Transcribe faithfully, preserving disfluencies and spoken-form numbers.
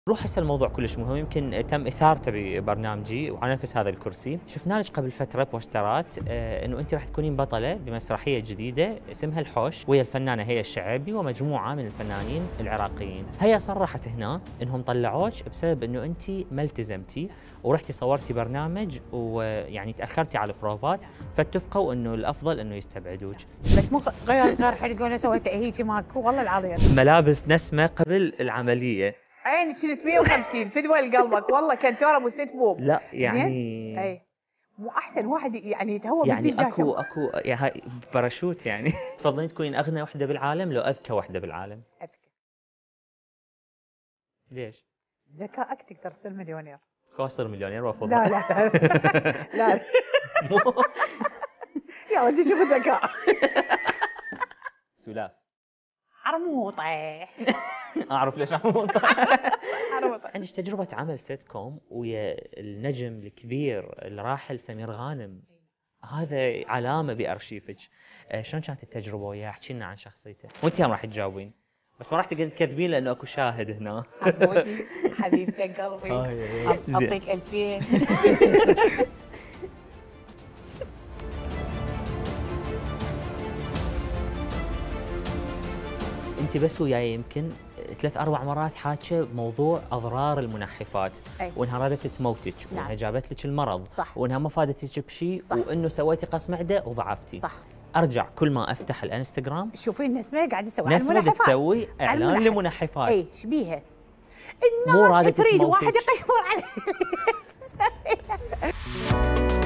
روح هسه الموضوع كلش مهم، يمكن تم اثارته ببرنامجي وعلى نفس هذا الكرسي. شفنا لك قبل فتره بوسترات آه انه انت راح تكونين بطله بمسرحيه جديده اسمها الحوش، ويا الفنانه هي الشعيبي ومجموعه من الفنانين العراقيين. هي صرحت هنا انهم طلعوك بسبب انه انت ما التزمتي ورحتي صورتي برنامج ويعني تاخرتي على البروفات، فاتفقوا انه الافضل انه يستبعدوك. بس مو غير غير حرقه ولا سويت هيك ماكو والله العظيم. ملابس نسمه قبل العمليه. عيني شلت مية وخمسين فدوى لقلبك والله كنتوره ابو ست بوب. لا يعني اي مو احسن واحد يعني يتهوى يعني بالدشداشه. اكو اكو يعني هاي باراشوت يعني. تفضلين تكونين اغنى وحده بالعالم لو اذكى وحده بالعالم؟ اذكى. ليش؟ ذكائك تقدر تصير مليونير. خو اصير مليونير وافضل. لا لا لا يا ودي شوف الذكاء. سلاف. عرموطه. اعرف ليش عرموطه. عرموطه. عندك تجربه عمل سيت كوم ويا النجم الكبير الراحل سمير غانم، هذا علامه بارشيفك. شلون كانت التجربه وياه؟ احكي لنا عن شخصيته وانت هم راح تجاوبين، بس ما راح تقدرين تكذبين لانه اكو شاهد هنا. حبوبي حبيبتي قلبي اعطيك ألفين. انت بس وياي يمكن ثلاث اربع مرات حاكيه بموضوع اضرار المنحفات، أي. وانها رادت تموتك، نعم. وانها جابت لك المرض، صح. وانها ما فادتك بشيء، وانه سويتي قص معده وضعفتي. صح. ارجع كل ما افتح الانستغرام شوفين نسمه قاعده تسوي على نسمه المنحفات. تسوي اعلان لمنحفات. اي شبيها؟ مو الناس رادة تريد تموتك. واحد يقشفر عليه.